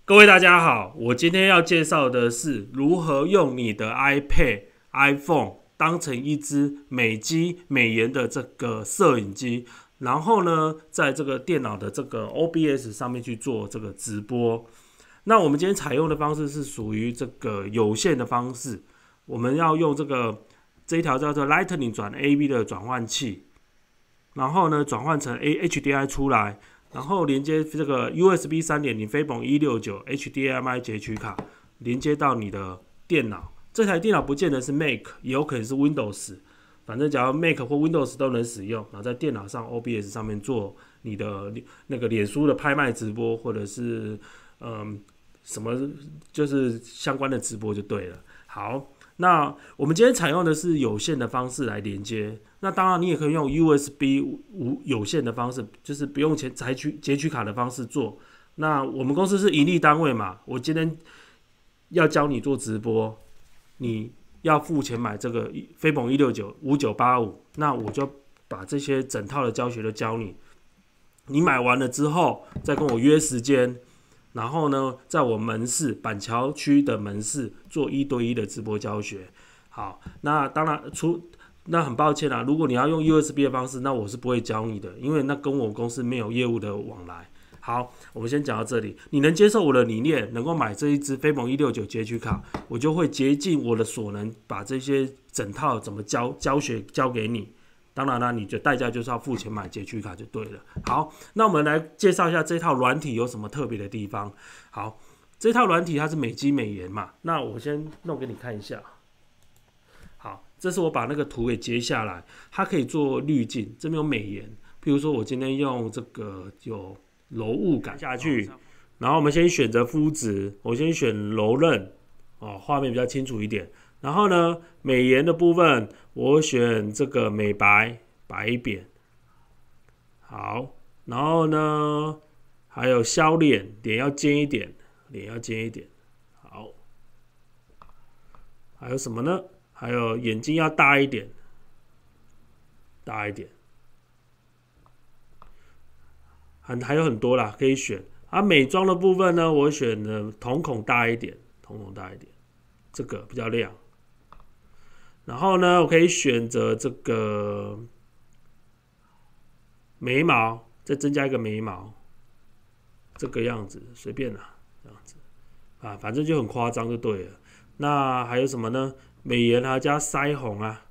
各位大家好，我今天要介绍的是如何用你的 iPad、iPhone 当成一支美肌美颜的这个摄影机，然后呢，在这个电脑的这个 OBS 上面去做这个直播。那我们今天采用的方式是属于这个有线的方式，我们要用这一条叫做 Lightning 转 AV 的转换器，然后呢转换成 HDMI 出来。然后连接这个 USB 3.0 飞本169 HDMI 截取卡，连接到你的电脑。这台电脑不见得是 Mac， 也有可能是 Windows， 反正只要 Mac 或 Windows 都能使用。然后在电脑上 OBS 上面做你的那个脸书的拍卖直播，或者是什么就是相关的直播就对了。好。那我们今天采用的是有线的方式来连接，那当然你也可以用 USB 无有线的方式，就是不用采取截取卡的方式做。那我们公司是盈利单位嘛，我今天要教你做直播，你要付钱买这个飞本169 5985，那我就把这些整套的教学都教你。你买完了之后，再跟我约时间。然后呢，在我门市板桥区的门市做1对1的直播教学。好，那当然那很抱歉啦，如果你要用 USB 的方式，那我是不会教你的，因为那跟我公司没有业务的往来。好，我们先讲到这里。你能接受我的理念，能够买这一支飞本169截取卡，我就会竭尽我的所能，把这些整套怎么教学教给你。当然啦，你的代价就是要付钱买截取卡就对了。好，那我们来介绍一下这套软体有什么特别的地方。好，这套软体它是美肌美颜嘛，那我先弄给你看一下。好，这是我把那个图给截下来，它可以做滤镜，这边有美颜。譬如说我今天用这个有柔雾感下去，然后我们先选择肤质，我先选柔韧，画面比较清楚一点。然后呢，美颜的部分我选这个美白白扁，好，然后呢还有削脸，脸要尖一点，好，还有什么呢？还有眼睛要大一点，还有很多啦，可以选。美妆的部分呢，我选的瞳孔大一点，这个比较亮。然后呢，我可以选择这个眉毛，再增加一个眉毛，这个样子随便啦，这样子反正就很夸张就对了。那还有什么呢？美颜还加腮红啊，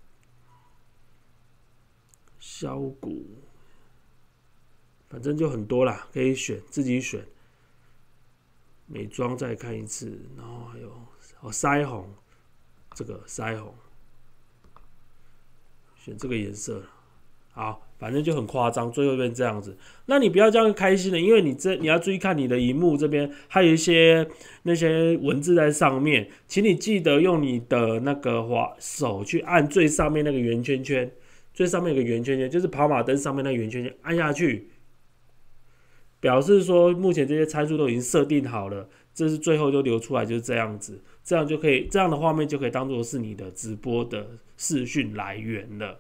削骨，反正就很多啦，可以选自己选。美妆再看一次，然后还有腮红，这个腮红。选这个颜色，好，反正就很夸张，最后变这样子。那你不要这样开心的，因为你要注意看你的荧幕这边还有那些文字在上面，请你记得用你的那个手去按最上面那个圆圈圈，最上面有个圆圈圈，就是跑马灯上面那个圆圈圈，按下去，表示说目前这些参数都已经设定好了，这是最后就流出来就是这样子，这样的画面就可以当做是你的直播的视讯来源了。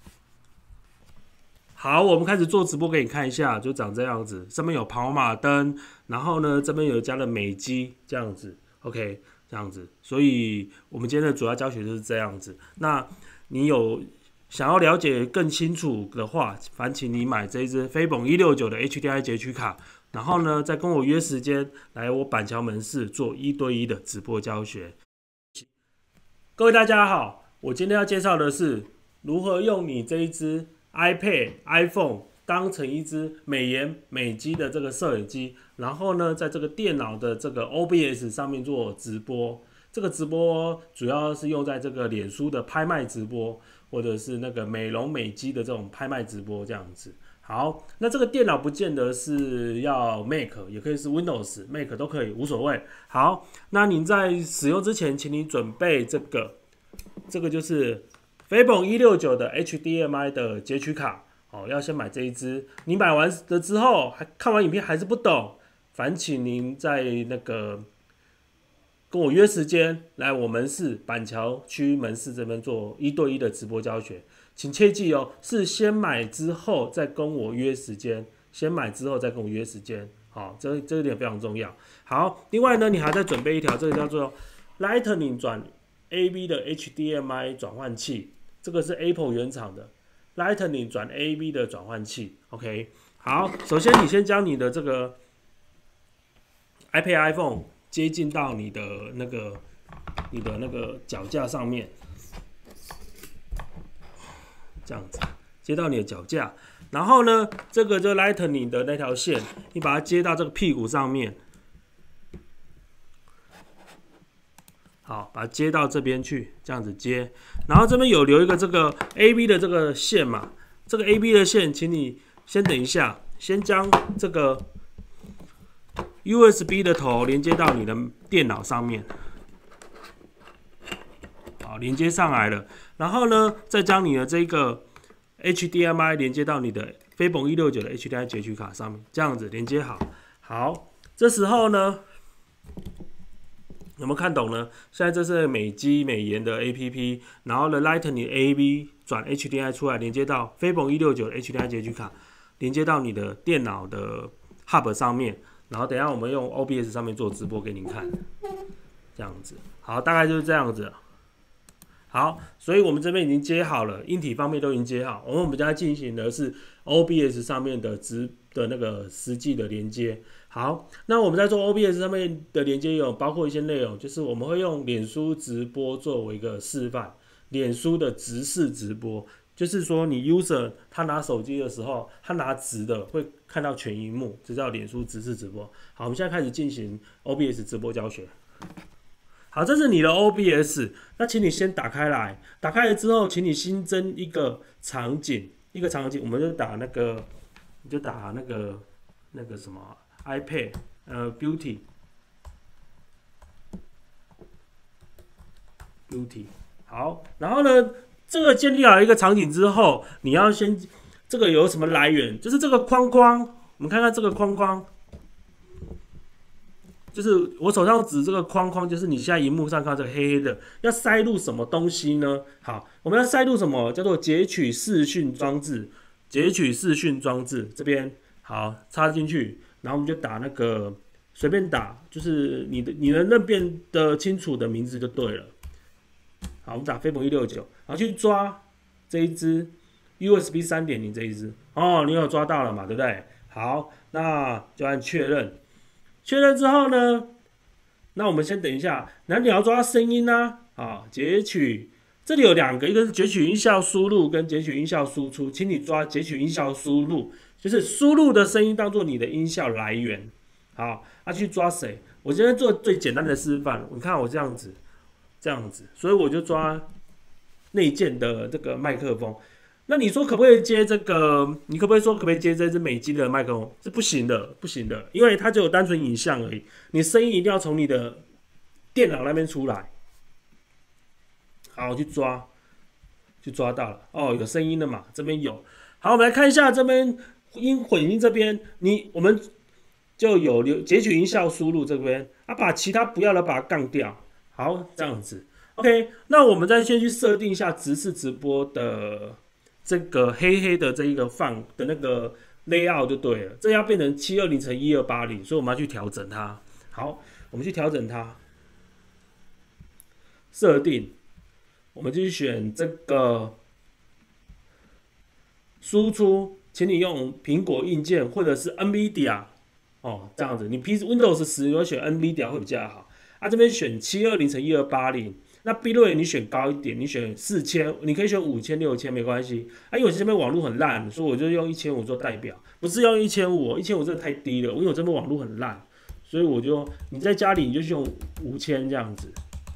好，我们开始做直播给你看一下，就长这样子，上面有跑马灯，然后呢这边有加了美肌，这样子 ，OK， 这样子，所以我们今天的主要教学就是这样子。那你有想要了解更清楚的话，烦请你买这一支飞本169的 HDMI 截取卡，然后呢再跟我约时间来我板桥门市做1对1的直播教学。各位大家好，我今天要介绍的是如何用你这一支 iPad、iPhone 当成一支美颜美肌的这个摄影机，然后呢在这个电脑的这个 OBS 上面做直播。这个直播主要是用在这个脸书的拍卖直播，或者是那个美容美肌的这种拍卖直播这样子。好，那这个电脑不见得是要 Mac， 也可以是 Windows、Mac 都可以，无所谓。好，那你在使用之前，请你准备这个就是飞本169的 HDMI 的截取卡。要先买这一支。你买完了之后，看完影片还是不懂，烦请您在那个跟我约时间来我门市板桥区门市这边做1对1的直播教学。请切记哦，是先买之后再跟我约时间，先买之后再跟我约时间。 好，这一点非常重要。好，另外呢，你还在准备一条，这个叫做 Lightning 转 AV 的 HDMI 转换器，这个是 Apple 原厂的 Lightning 转 AV 的转换器。OK， 好，首先你先将你的这个 iPad iPhone 接近到你的那个脚架上面，这样子接到你的脚架。然后呢，这个就 Lightning 的那条线，你把它接到这个屁股上面，好，把它接到这边去，这样子接。然后这边有留一个这个 AV 的这个线嘛，这个 AV 的线，请你先等一下，先将这个 USB 的头连接到你的电脑上面，好，连接上来了。然后呢，再将你的这个HDMI 连接到你的飞鹏169的 HDMI 截取卡上面，这样子连接好。好，这时候呢，有没有看懂呢？现在这是美肌美颜的 APP， 然后呢 Lightning AV 转 HDMI 出来，连接到飞鹏169的 HDMI 截取卡，连接到你的电脑的 Hub 上面，然后等一下我们用 OBS 上面做直播给您看，这样子。好，大概就是这样子。好，所以我们这边已经接好了，硬体方面都已经接好。我们将进行的是 OBS 上面的那个实际的连接。好，那我们在做 OBS 上面的连接有包括一些内容，就是我们会用脸书直播作为一个示范，脸书的直视直播，就是说你 user 他拿手机的时候，他拿直的会看到全萤幕，这叫脸书直视直播。好，我们现在开始进行 OBS 直播教学。好，这是你的 OBS， 那请你先打开来，打开来之后，请你新增一个场景，我们就打那个，那个什么 iPad Beauty， 好，然后呢，这个建立好一个场景之后，你要先这个有什么来源？就是这个框框，我们看看这个框框。就是我手上指这个框框，就是你现在荧幕上看到这个黑黑的，要塞入什么东西呢？好，我们要塞入什么？叫做截取视讯装置。这边好插进去，然后我们就打那个随便打，就是你能认辨的清楚的名字就对了。好，我们打飞鹏169，然后去抓这一支 USB 3.0 这一支。哦，你有抓到了嘛？对不对？好，那就按确认。确认之后呢，那我们先等一下，那你要抓声音啊，截取，这里有两个，一个是截取音效输入跟截取音效输出，请你抓截取音效输入，就是输入的声音当做你的音效来源。好，去抓谁？我今天做最简单的示范，你看我这样子，所以我就抓内建的这个麦克风。那你说可不可以接这个？你可不可以接这支美肌的麦克风？是不行的，因为它只有单纯影像而已。你声音一定要从你的电脑那边出来。好，去抓到了。哦，有声音了嘛？这边有。好，我们来看一下这边混音这边，我们就有截取音效输入这边，把其他不要的把它杠掉。好，这样子。OK， 那我们再先去设定一下直视直播的。这个黑黑的这一个放的那个 layout 就对了，这要变成720×1280，所以我们要去调整它。好，我们去调整它，设定，我们就去选这个输出，请你用苹果硬件或者是 NVIDIA 这样子，你 Windows 10你选 NVIDIA 会比较好。这边选720×1280。那 bitrate 你选高一点，你选4000，你可以选5000、6000没关系。因为我这边网络很烂，所以我就用1500做代表，不是用1500真的太低了，因为我这边网络很烂，所以你在家里你就用5000这样子。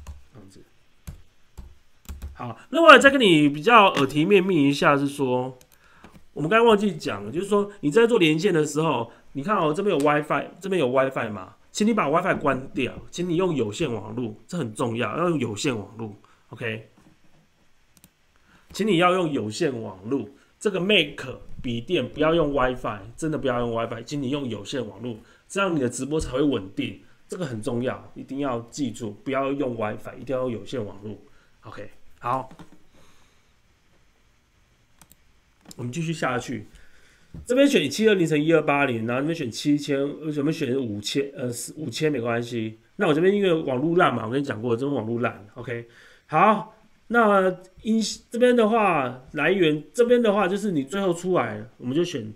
好，另外再跟你比较耳提面命一下，是说我们刚才忘记讲了，就是说你在做连线的时候，你看这边有 WiFi 嘛。请你把 WiFi 关掉，请你用有线网络，这很重要，要用有线网络 ，OK？ 请你要用有线网络，这个 Mac 笔电不要用 WiFi， 真的不要用 WiFi， 请你用有线网络，这样你的直播才会稳定，这个很重要，一定要记住，不要用 WiFi， 一定要用有线网络 ，OK？ 好，我们继续下去。 这边选7202乘1280，然后这边选7000，为什么选5000没关系。那我这边因为网络烂嘛，我跟你讲过，这边网络烂 ，OK。好，那这边的话，来源这边的话就是你最后出来，我们就选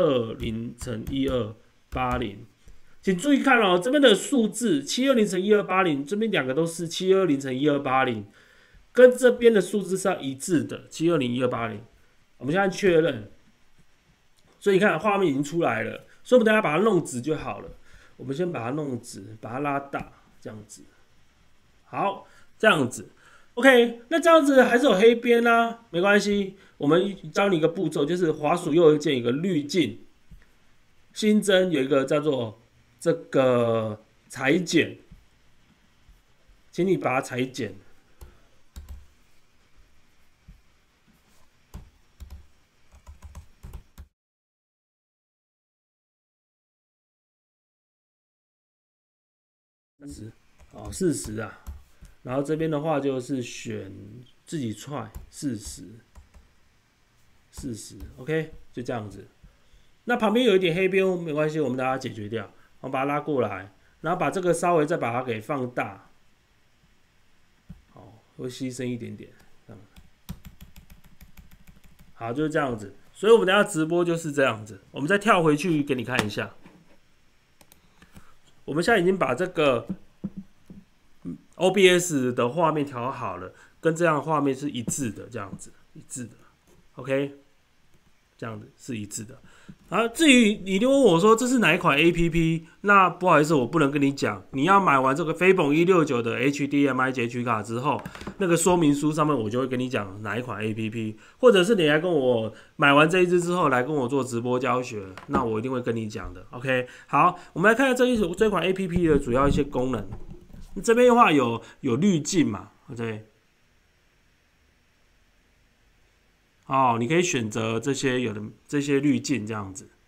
720乘1280。请注意看哦，这边的数字720乘1280，这边两个都是720乘1280，跟这边的数字是要一致的，7201280。我们现在确认。所以你看画面已经出来了，所以我们大家把它弄直就好了。我们先把它弄直，把它拉大，这样子。好，这样子。OK， 那这样子还是有黑边啊，没关系。我们教你一个步骤，就是滑鼠右键有一个滤镜，新增有一个叫做这个裁剪，请你把它裁剪。40啊，然后这边的话就是选自己踹40 ，OK， 就这样子。那旁边有一点黑边没关系，我们把它解决掉，我们把它拉过来，然后把这个稍微再把它给放大，好，会牺牲一点点，这样，好，就是这样子。所以我们等下直播就是这样子，我们再跳回去给你看一下。我们现在已经把这个 OBS 的画面调好了，跟这样的画面是一致的，这样子一致的 ，OK， 这样子是一致的。啊，至于你一定问我说这是哪一款 APP， 那不好意思，我不能跟你讲。你要买完这个飞本169的 HDMI 截取卡之后，那个说明书上面我就会跟你讲哪一款 APP， 或者是你来跟我买完这一支之后来跟我做直播教学，那我一定会跟你讲的。OK， 好，我们来看一下这款 APP 的主要一些功能。这边的话有滤镜嘛，对。哦，你可以选择这些滤镜这样子，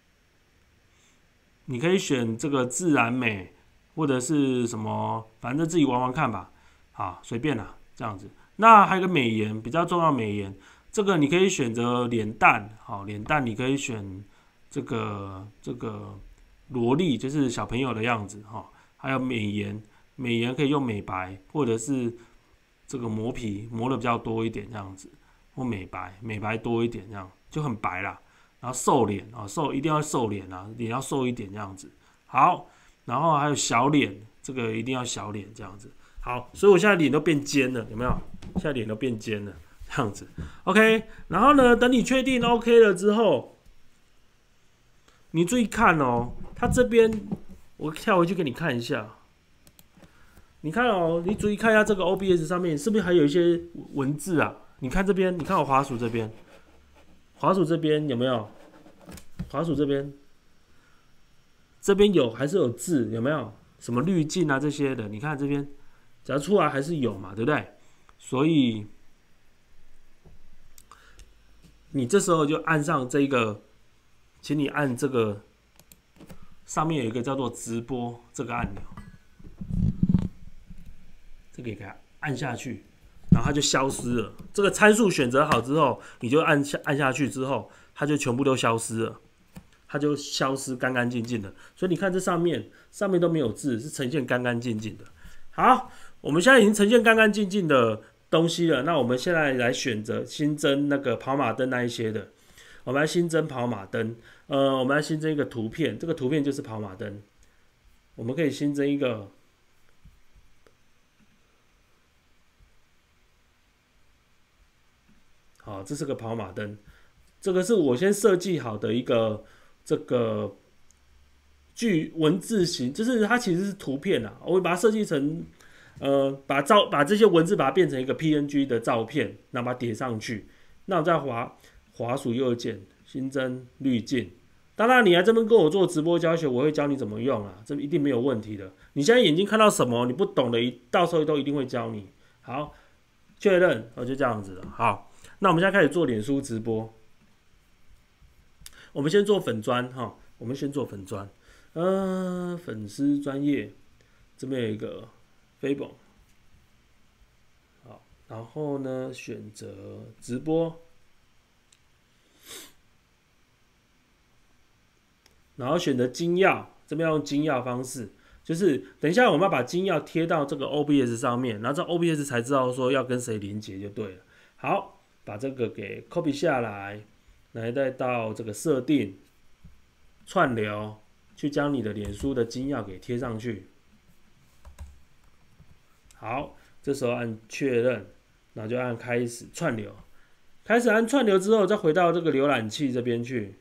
你可以选这个自然美，或者是什么，反正自己玩玩看吧。好，随便啦，这样子。那还有个美颜，比较重要美颜，这个你可以选择脸蛋，好，脸蛋你可以选这个萝莉，就是小朋友的样子哈。还有美颜，美颜可以用美白，或者是这个磨皮磨的比较多一点这样子。或美白多一点，这样就很白啦。然后瘦脸啊，一定要瘦脸啊，脸要瘦一点这样子。好，然后还有小脸，这个一定要小脸这样子。好，所以我现在脸都变尖了，有没有？现在脸都变尖了，这样子。OK， 然后呢，等你确定 OK 了之后，你注意看哦，它这边我跳回去给你看一下。你看哦，你注意看一下这个 OBS 上面是不是还有一些文字啊？你看这边，你看我滑鼠这边，滑鼠这边有没有？滑鼠这边有还是有字？有没有？什么滤镜啊这些的？你看这边，只要出来还是有嘛，对不对？所以你这时候就按上这个，请你按这个上面有一个叫做直播这个按钮，这个也给它按下去。然后它就消失了。这个参数选择好之后，你就按下去之后，它就全部都消失了，它就消失干干净净的。所以你看这上面都没有字，是呈现干干净净的。好，我们现在已经呈现干干净净的东西了。那我们现在来选择新增那个跑马灯那一些的，我们来新增跑马灯。我们来新增一个图片，这个图片就是跑马灯。我们可以新增一个。好，这是个跑马灯，这个是我先设计好的一个这个具文字型，就是它其实是图片啊，我会把它设计成把这些文字把它变成一个 PNG 的照片，然后把它叠上去。那我再滑鼠右键新增滤镜。当然，你来这边跟我做直播教学，我会教你怎么用啊，这一定没有问题的。你现在眼睛看到什么你不懂的，到时候都一定会教你。好，确认，就这样子了。好。那我们现在开始做脸书直播，我们先做粉专哈，我们先做粉专，粉丝专业这边有一个飞本，好，然后呢选择直播， 然后选择金钥，这边要用金钥方式，就是等一下我们要把金钥贴到这个 OBS 上面，然后这 OBS 才知道说要跟谁连接就对了。好，把这个给 copy 下来，来再到这个设定串流，去将你的脸书的金钥给贴上去。好，这时候按确认，然后就按开始串流。开始按串流之后，再回到这个浏览器这边去。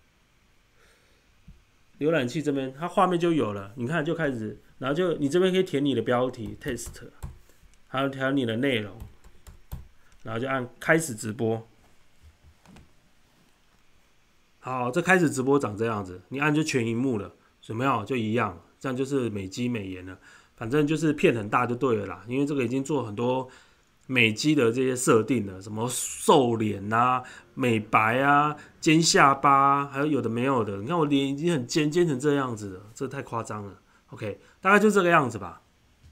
浏览器这边，它画面就有了，你看就开始，然后就你这边可以填你的标题 test， 还有填你的内容，然后就按开始直播。好，这开始直播长这样子，你按就全荧幕了，有没有？就一样，这样就是美肌美颜了。反正就是片很大就对了啦，因为这个已经做很多美肌的这些设定了，什么瘦脸啊、美白啊、尖下巴啊，还有的没有的。你看我脸已经很尖成这样子了，这太夸张了。OK， 大概就这个样子吧。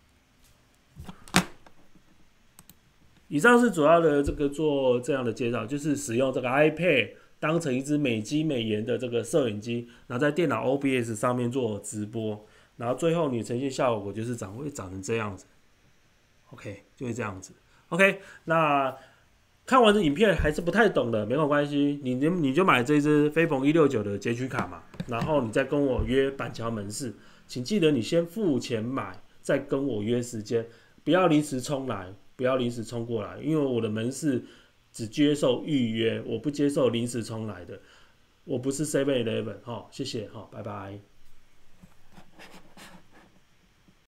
以上是主要的这个做这样的介绍，就是使用这个 iPad 当成一支美肌美颜的这个摄影机，然后在电脑 OBS 上面做直播，然后最后你呈现效果就是会长成这样子。OK， 就会这样子。OK， 那看完这影片还是不太懂的，没有关系，你就买这支飞鹏169的截取卡嘛，然后你再跟我约板桥门市，请记得你先付钱买，再跟我约时间，不要临时冲来，不要临时冲过来，因为我的门市只接受预约，我不接受临时冲来的，我不是 7-Eleven， 谢谢，拜拜。